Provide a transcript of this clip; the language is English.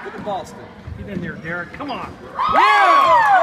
Get to Boston. Get in there, Derek. Come on. Yeah!